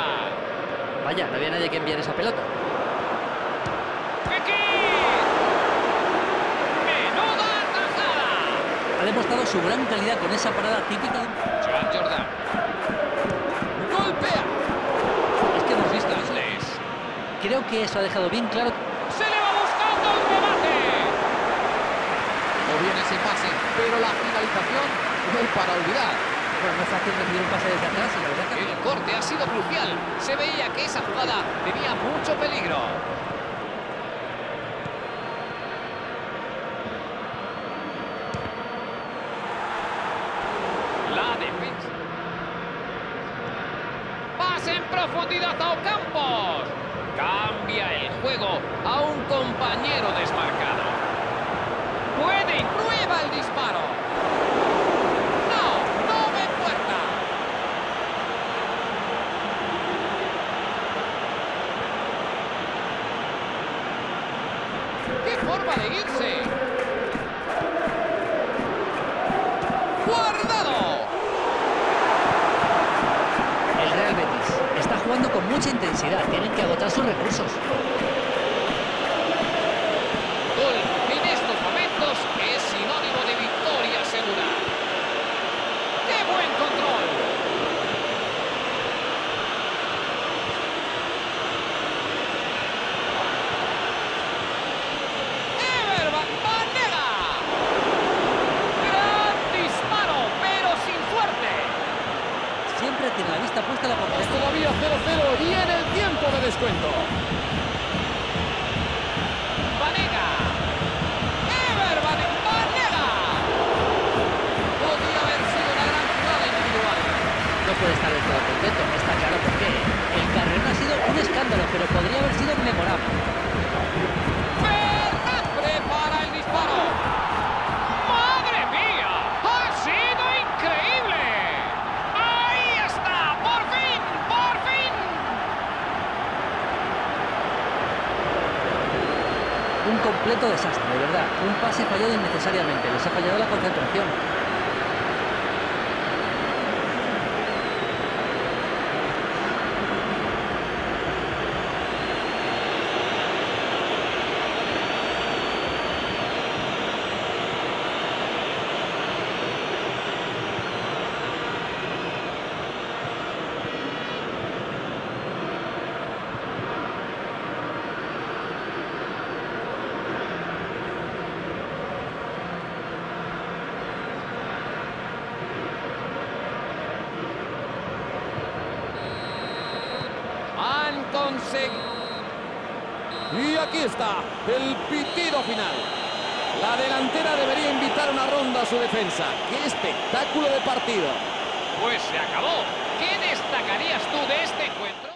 Vaya, no había nadie que enviar esa pelota. ¡Menuda tajada! Ha demostrado su gran calidad con esa parada típica de... Joan Jordan. ¡Golpea! Es que hemos visto eso. Andes. Creo que eso ha dejado bien claro. ¡Se le va buscando el remate! O bien ese pase, pero la finalización no es para olvidar. Bueno, no es fácil recibir un pase desde atrás y la verdad que... El corte ha sido crucial. Se veía que esa jugada tenía mucho peligro. La defensa. Pase en profundidad a Ocampos. Cambia el juego a un compañero desmarcado. Puede y prueba el disparo. No, no me puerta. ¡Qué forma de irse! ¡Guardado! El Real Betis está jugando con mucha intensidad. Tienen que agotar sus recursos. Gol en estos momentos es sinónimo de victoria segura. ¡Qué buen control! ¡Ever Banega! ¡Gran disparo, pero sin suerte! Siempre tiene la vista puesta en la portería. Todavía 0-0 y en el tiempo de descuento. Banega. Ever Banega. Podría haber sido una gran jugada individual. No puede estar del todo contento, está claro por qué. El carrerón ha sido un escándalo, pero podría haber sido memorable. Fernández prepara el disparo. ¡Madre mía! ¡Ha sido increíble! ¡Ahí está! ¡Por fin! ¡Por fin! Un completo desastre, de verdad. Un pase fallado innecesariamente. Les ha fallado la concentración. Han conseguido. Y aquí está el pitido final. La delantera debería invitar una ronda a su defensa. ¡Qué espectáculo de partido! Pues se acabó. ¿Qué destacarías tú de este encuentro?